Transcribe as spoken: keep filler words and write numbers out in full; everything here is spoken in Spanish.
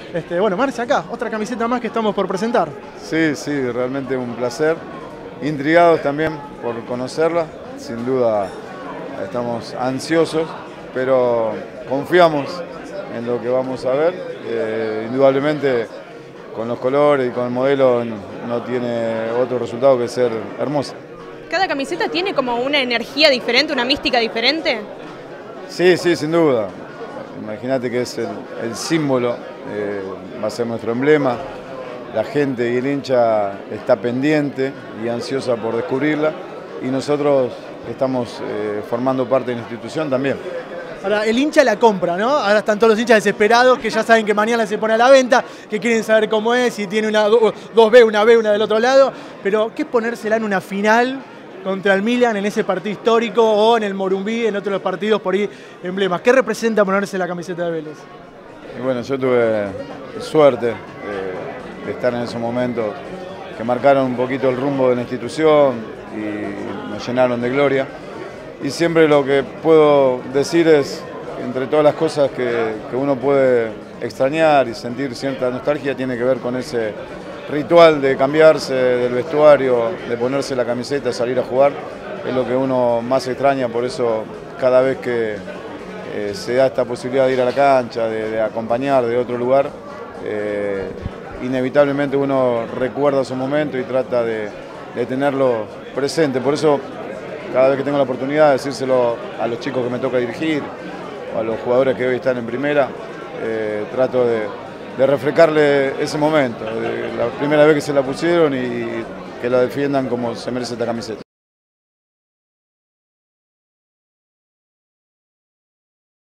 Este, bueno, Marce, acá, otra camiseta más que estamos por presentar. Sí, sí, realmente un placer. Intrigados también por conocerla. Sin duda estamos ansiosos, pero confiamos en lo que vamos a ver. Eh, indudablemente con los colores y con el modelo no tiene otro resultado que ser hermosa. ¿Cada camiseta tiene como una energía diferente, una mística diferente? Sí, sí, sin duda. Imagínate que es el, el símbolo, eh, va a ser nuestro emblema. La gente y el hincha está pendiente y ansiosa por descubrirla, y nosotros estamos eh, formando parte de la institución también. Ahora, el hincha la compra, ¿no? Ahora están todos los hinchas desesperados que ya saben que mañana se pone a la venta, que quieren saber cómo es, si tiene una dos B, una B, una del otro lado. Pero, ¿qué es ponérsela en una final contra el Milan en ese partido histórico, o en el Morumbí, en otros partidos por ahí emblemas? ¿Qué representa ponerse la camiseta de Vélez? Y bueno, yo tuve suerte de, de estar en esos momentos que marcaron un poquito el rumbo de la institución y nos llenaron de gloria. Y siempre lo que puedo decir es, entre todas las cosas que, que uno puede extrañar y sentir cierta nostalgia, tiene que ver con ese ritual de cambiarse del vestuario, de ponerse la camiseta, salir a jugar. Es lo que uno más extraña, por eso cada vez que eh, se da esta posibilidad de ir a la cancha, de, de acompañar de otro lugar, eh, inevitablemente uno recuerda su momento y trata de, de tenerlo presente. Por eso, cada vez que tengo la oportunidad de decírselo a los chicos que me toca dirigir, o a los jugadores que hoy están en primera, eh, trato de, de refrescarle ese momento, de la primera vez que se la pusieron, y que la defiendan como se merece esta camiseta.